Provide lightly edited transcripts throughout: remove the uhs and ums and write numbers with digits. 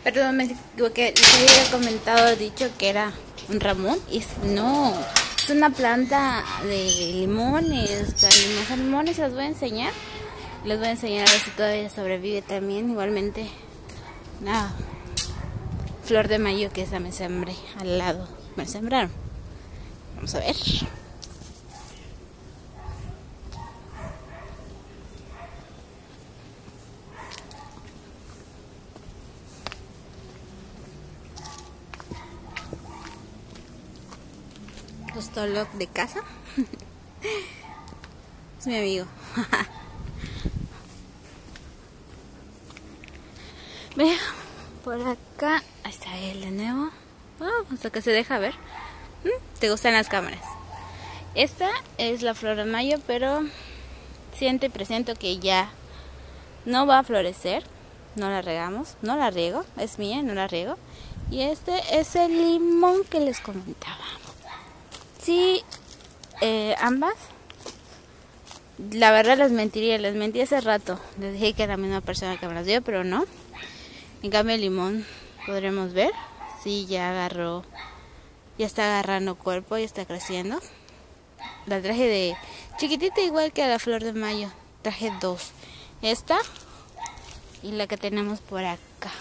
Perdón, me equivoqué. Les había comentado, dicho que era un ramón. No, es una planta de limones. Los limones se los voy a enseñar. Les voy a enseñar a ver si todavía sobrevive también. Igualmente, una flor de mayo que esa me sembré al lado. Me sembraron. Vamos a ver. Postoloc de casa. Es mi amigo. Ve por acá. Ahí está él de nuevo. Hasta que se deja ver. ¿Te gustan las cámaras? Esta es la flor de mayo, pero siento y presiento que ya no va a florecer. No la regamos, no la riego. Es mía, no la riego. Y este es el limón que les comentaba. Sí, ambas. La verdad les mentí hace rato. Les dije que era la misma persona que me las dio, pero no. En cambio el limón, podremos ver. Sí, ya agarró. Ya está agarrando cuerpo, ya está creciendo. La traje de chiquitita igual que a la flor de mayo. Traje dos. Esta y la que tenemos por acá.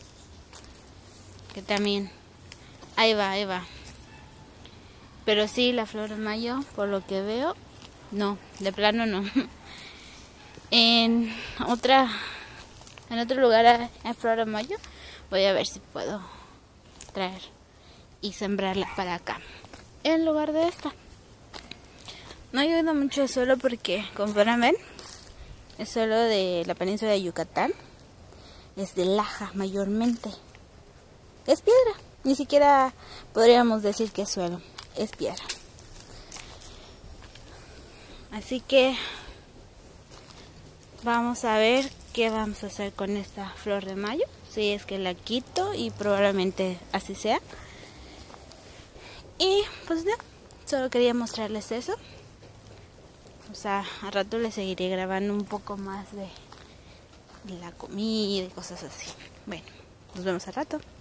Que también. Ahí va. Pero sí, la flor de mayo, por lo que veo, no, de plano no. En otro lugar en flor de mayo, voy a ver si puedo traer y sembrarla para acá, en lugar de esta. No he oído mucho de suelo porque, como podrán ver, el suelo de la península de Yucatán es de laja mayormente. Es piedra, ni siquiera podríamos decir que es suelo, es piedra. Así que vamos a ver qué vamos a hacer con esta flor de mayo. Si es que la quito, y probablemente así sea. Y pues ya, solo quería mostrarles eso. O sea, a rato les seguiré grabando un poco más de la comida y cosas así. Bueno, nos vemos al rato.